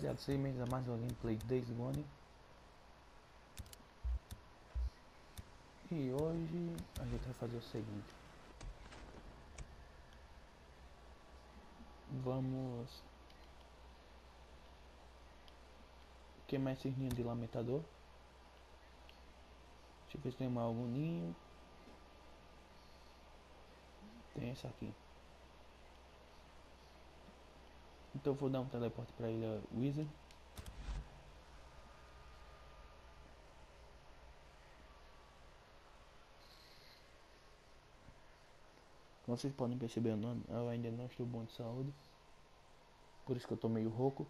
6 meses a mais uma gameplay de Days Gone. E hoje a gente vai fazer o seguinte. Vamos queimar esses ninhos de lamentador. Deixa eu ver se tem mais algum ninho. Tem esse aqui. Então eu vou dar um teleporte para a ilha Wizard. Como vocês podem perceber, eu ainda não estou bom de saúde. Por isso que eu tô meio rouco.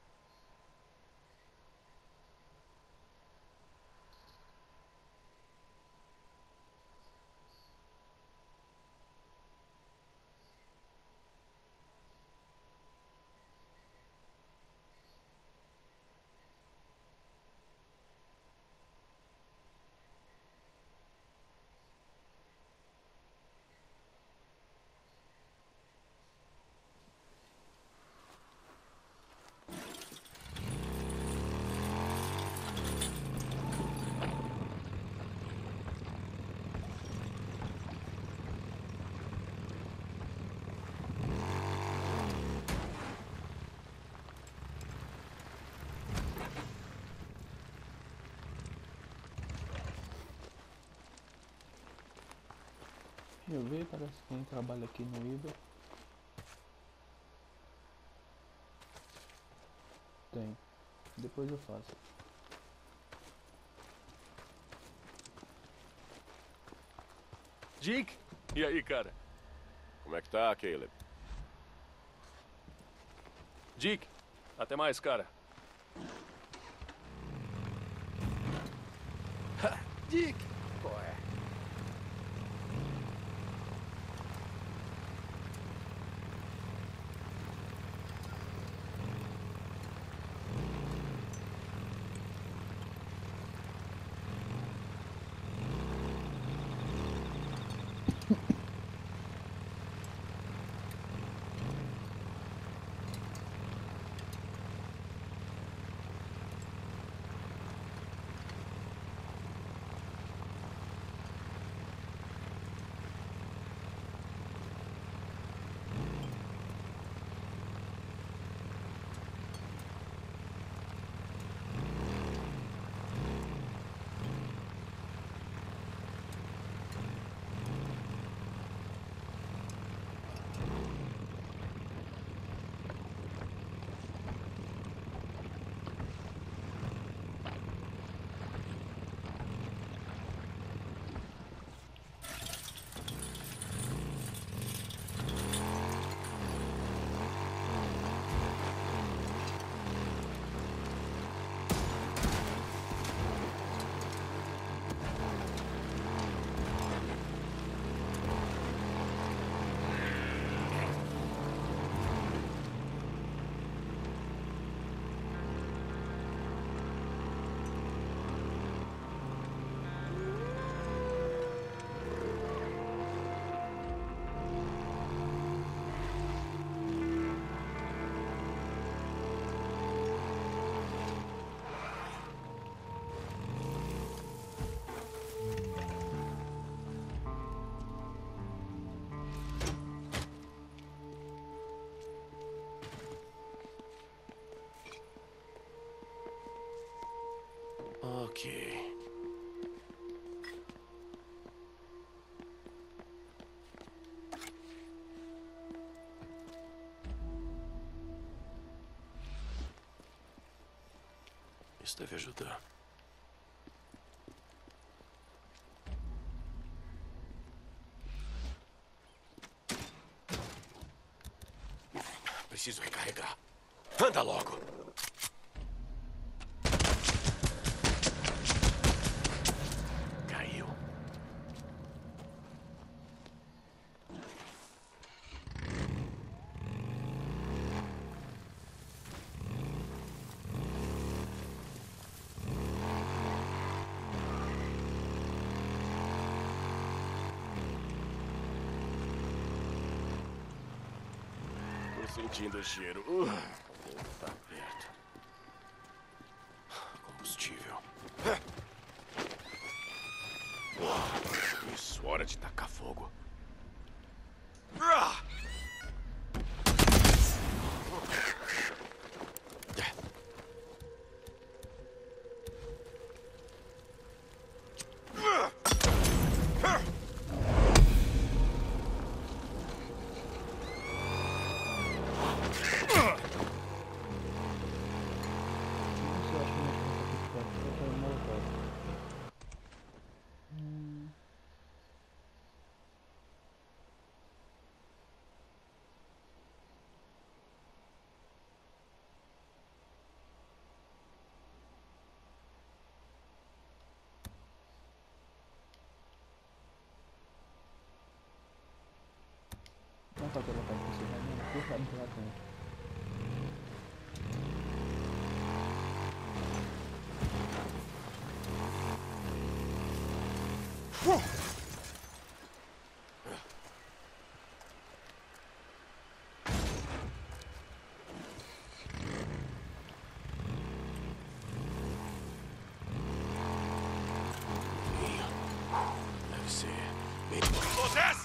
Deixa eu ver, parece que quem trabalha aqui no Iber. Tem. Depois eu faço. Dick? E aí, cara? Como é que tá, Caleb? Dick, até mais, cara. Dick! Qual é? Ok. Isso deve ajudar. Preciso recarregar. Anda logo! Caiu. Tô sentindo o cheiro. Tá perto. pra colocar pra você, vai mesmo, puxado pela frente. Deve ser bem... Desce!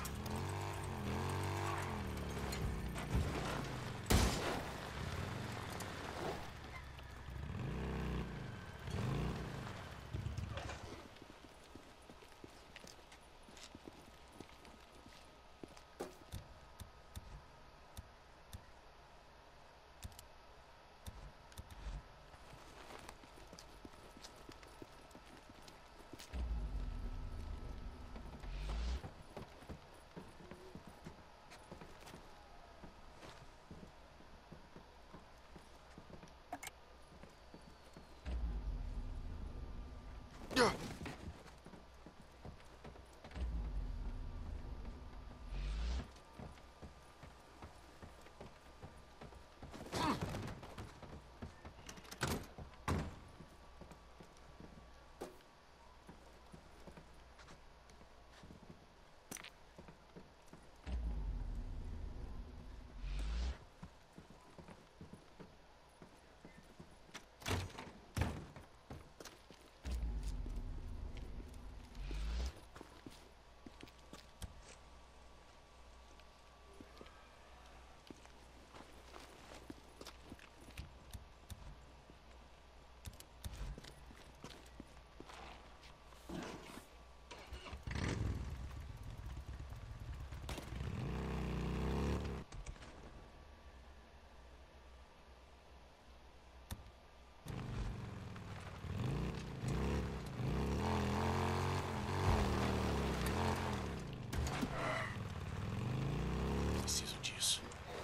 Preciso disso.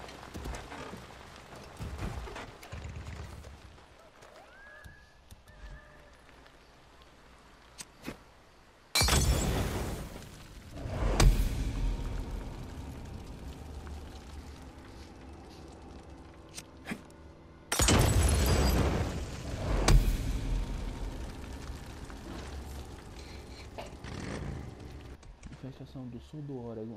Infestação do sul do Oregon.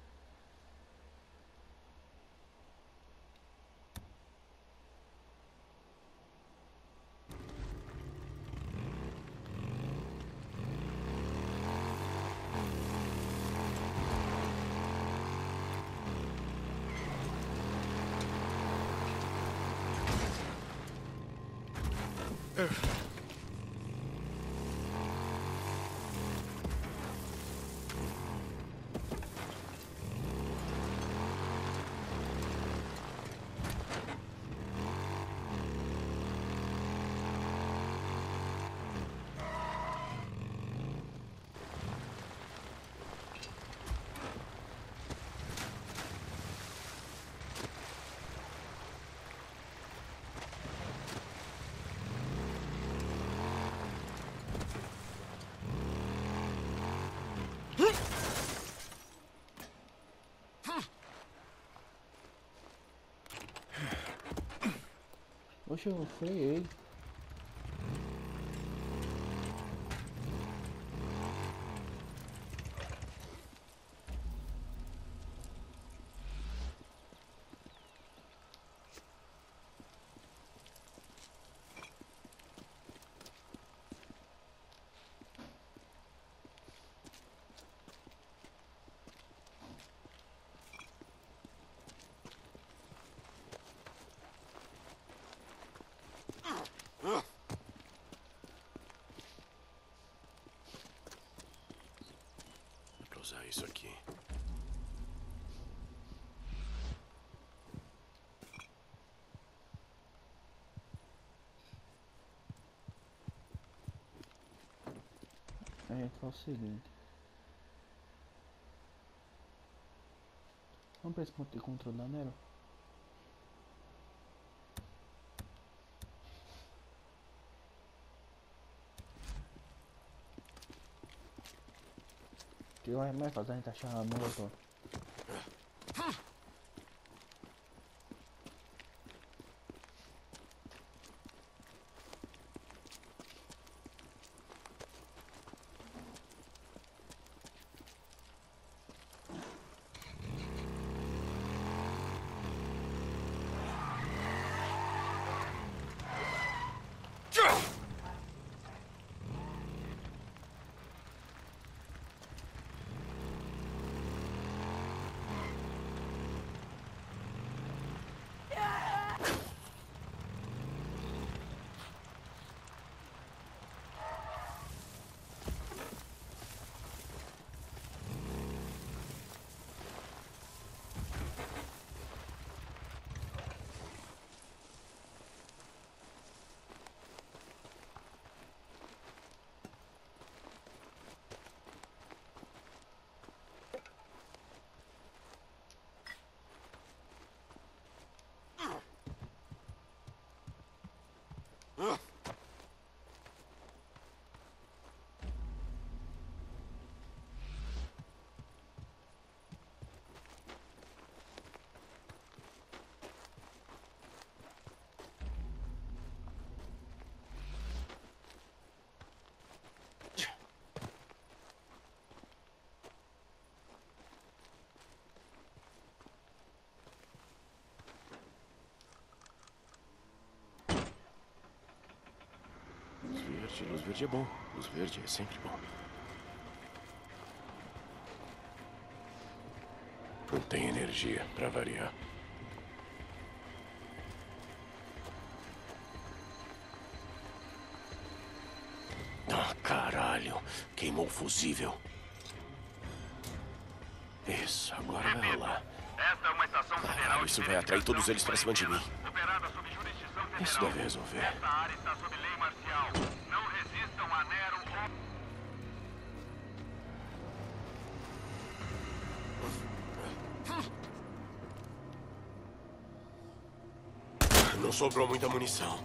Oxe, eu freiei. Dá pra usar isso aqui. A gente faz o seguinte. Vamos pra esse ponto de controle da Nero. Que vai mais fácil a gente achar a molotov. Luz verde é bom. Luz verde é sempre bom. Não tem energia, pra variar. Ah, caralho. Queimou o fusível. Isso, agora vai rolar. Esta é uma estação federal. Caralho, isso vai atrair todos eles pra cima de mim. Operada sob jurisdição federal. Isso deve resolver. Esta área está sob lei marcial. Não resistam a Nero ou... Não sobrou muita munição.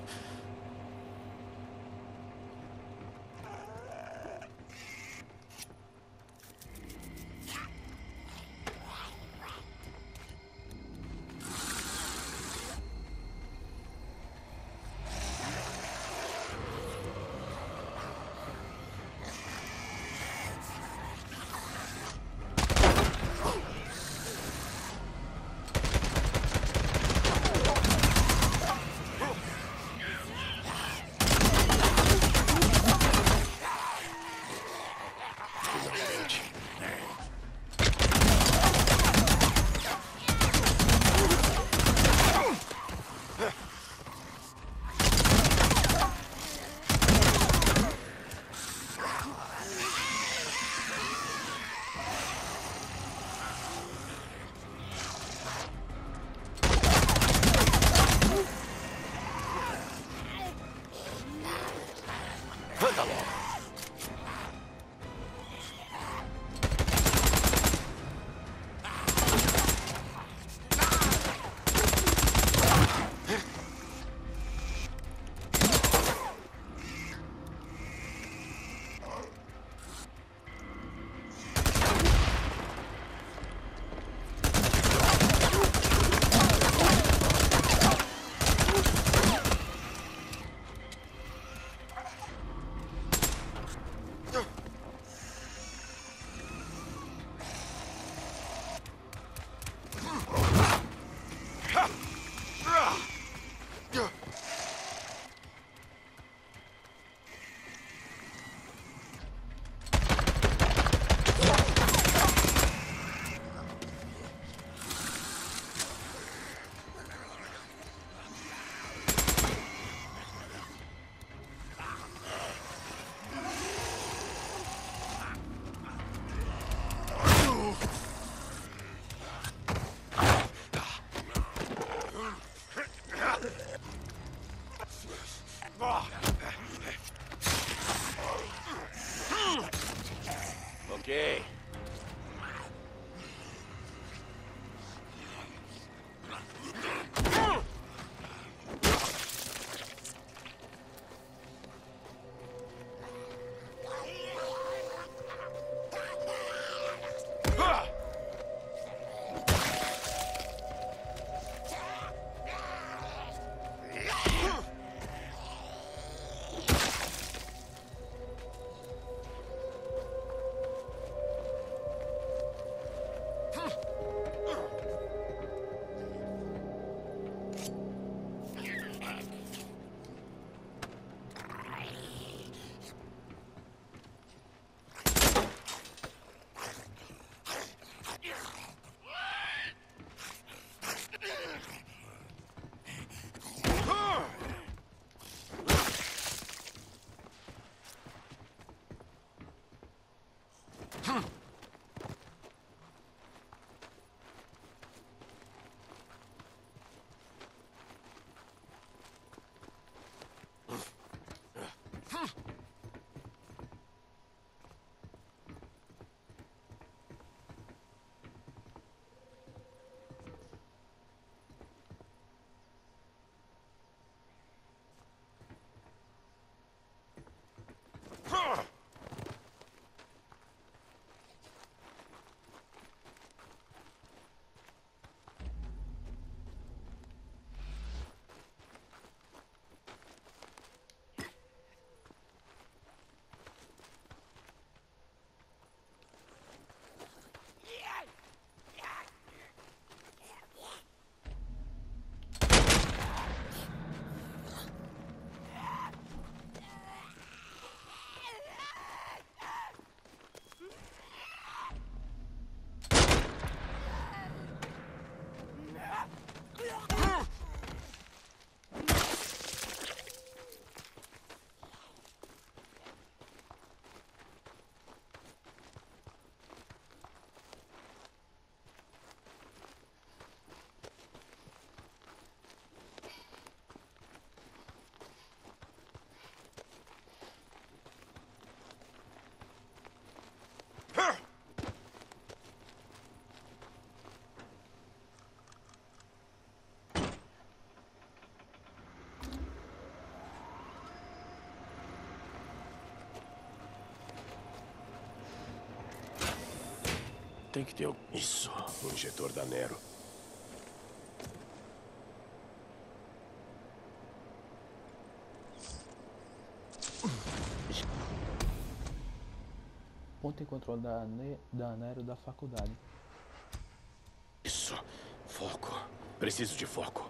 Ok. Tem que ter isso. O injetor da Nero. Ponto em controle da Nero da faculdade. Isso. Foco. Preciso de foco.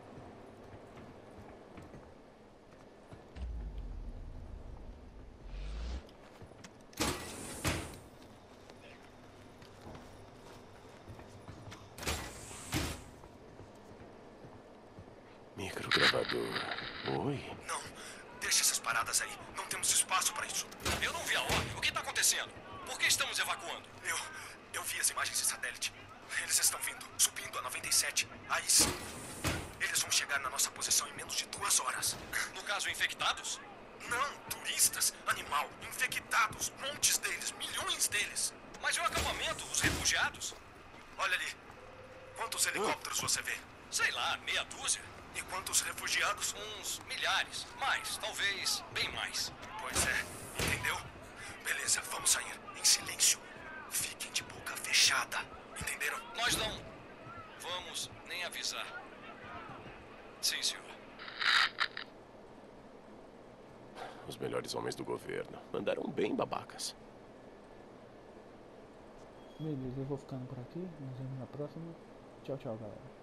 Microgravador. Oi? Não, deixa essas paradas aí. Não temos espaço para isso. Eu não vi a ordem. O que está acontecendo? Por que estamos evacuando? Eu vi as imagens de satélite. Eles estão vindo, subindo a 97. Aí sim. Eles vão chegar na nossa posição em menos de 2 horas. No caso, infectados? Não, turistas, animal, infectados, montes deles, milhões deles. Mas e o acampamento, os refugiados? Olha ali. Quantos helicópteros você vê? Sei lá, meia dúzia. E quantos refugiados? Uns milhares. Mais, talvez, bem mais. Pois é, entendeu? Beleza, vamos sair. Em silêncio. Fiquem de boca fechada. Entenderam? Nós não vamos nem avisar. Sim, senhor. Os melhores homens do governo. Mandaram bem, babacas. Beleza, eu vou ficando por aqui. Nos vemos na próxima. Tchau, tchau, galera.